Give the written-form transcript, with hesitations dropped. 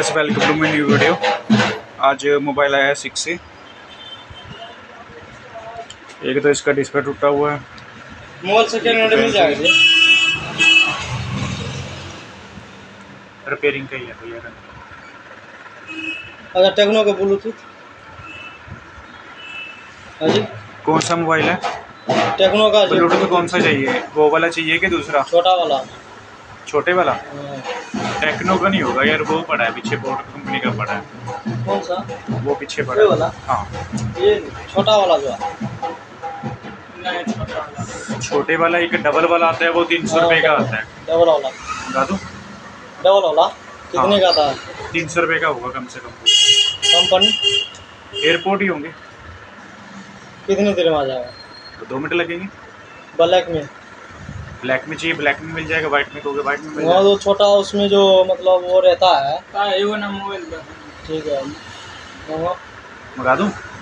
Guys, welcome to my new video. आज mobile आया है 6 से। एक तो इसका डिस्प्ले टूटा हुआ है। मोबाइल सेकेंड हैंड मिल जाएगा। रिपेयरिंग का ही है भैया। अच्छा, टेक्नो का ब्लूटूथ। हाँ जी, कौन सा मोबाइल है? टेक्नो का जो ब्लूटूथ कौन सा चाहिए? वो वाला चाहिए कि दूसरा? छोटा वाला। छोटे वाला? हाँ। टेक्नो का नहीं होगा यार, वो पड़ा है पीछे, बोट कंपनी का पड़ा है। कौन सा? वो पीछे पड़ा ये है। वाला? हाँ, ये छोटा वाला जो है। छोटे वाला एक डबल वाला आता है, वो 300 रुपये का आता है। डबल वाला। बता दूँ? डबल वाला कितने का आता है? 300 रुपये का होगा कम से कम। कंपनी एयरपोर्ट ही होंगे। कितने देर में आ जाएगा? तो 2 मिनट लगेंगे। ब्लैक में? ब्लैक में चाहिए, ब्लैक में मिल जाएगा। वाइट में कहोगे, वाइट में मिल हाँ, जाएगा। तो छोटा उसमें जो मतलब वो रहता है। वो ना मोबाइल। ठीक है, मंगा दूँ?